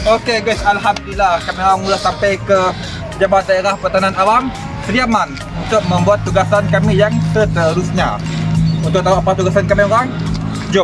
Okey guys, alhamdulillah kami orang mula sampai ke Jabatan Daerah Pertahanan Awam Sediaman untuk membuat tugasan kami yang seterusnya. Untuk tahu apa tugasan kami orang, jom.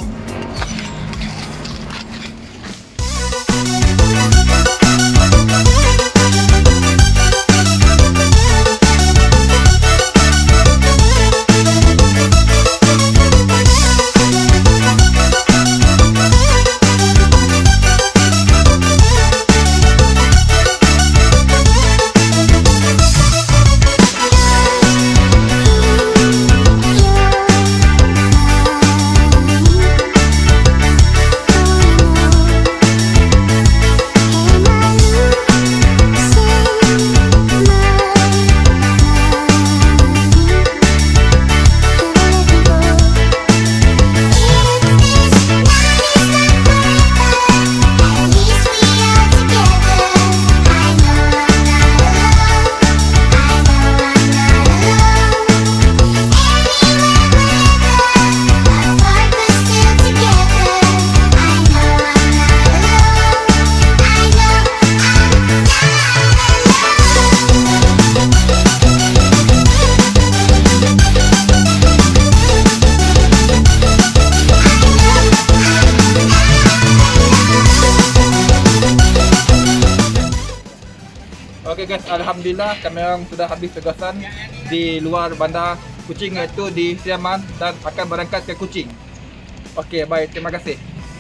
Okey guys, alhamdulillah kami orang sudah habis tugasan di luar bandar Kuching, iaitu di Sediaman, dan akan berangkat ke Kuching. Okey, baik, terima kasih.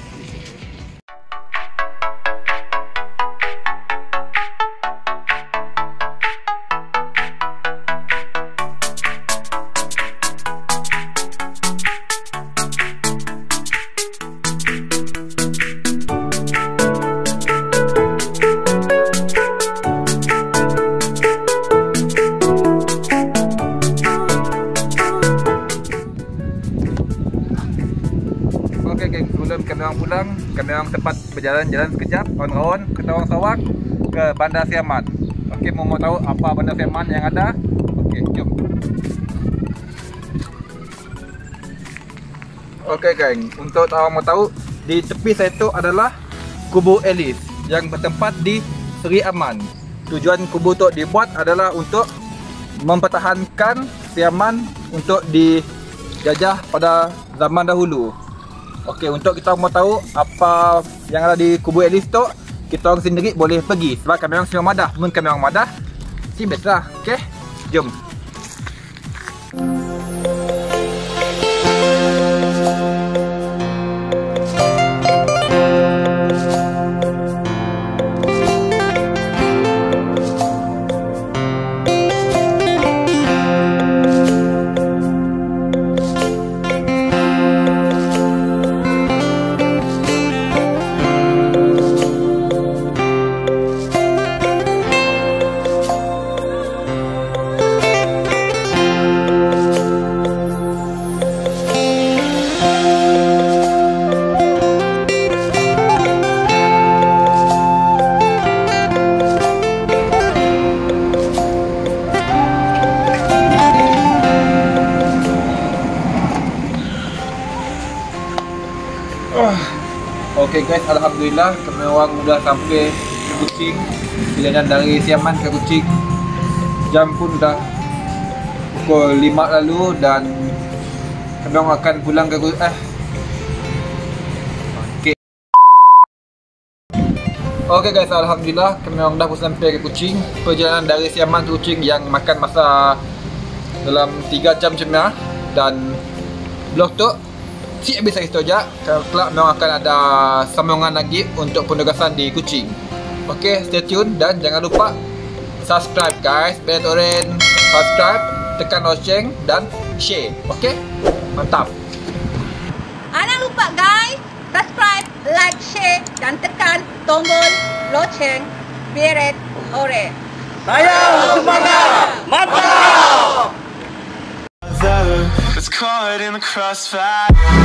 Okey geng, sebelum kami orang pulang, kami orang tempat berjalan-jalan sekejap on-on ke Tawang Sawak ke Bandar Sediaman. Okey, mau tahu apa Bandar Sediaman yang ada? Okey, jom. Okey geng, untuk awak mau tahu, di tepi saya tu adalah kubur Elis yang bertempat di Seri Aman. Tujuan kubur tu dibuat adalah untuk mempertahankan Sediaman untuk dijajah pada zaman dahulu. Okey, untuk kita mau tahu apa yang ada di kubur Elis tu, kita orang sendiri boleh pergi sebab kami orang semua madah. Mun kami orang madah, si bestlah. Okey, jom. Okey guys, alhamdulillah kami orang sudah sampai ke Kuching. Perjalanan dari Sediaman ke Kuching, jam pun dah pukul 5 lalu dan kami orang akan pulang ke Kuching. Okey guys, alhamdulillah kami orang dah sampai ke Kuching. Perjalanan dari Sediaman ke Kuching yang makan masa dalam 3 jam macam ni, dan blok tu cik habis lagi saja. Kelak memang akan ada sambungan lagi untuk penugasan di Kuching. Okey, stay tune dan jangan lupa subscribe guys. Bell oren, subscribe, tekan loceng dan share. Okey? Mantap. Jangan lupa guys, subscribe, like, share dan tekan tombol loceng beret oren. Saya semangat. Mantap. Was caught in the crossfire.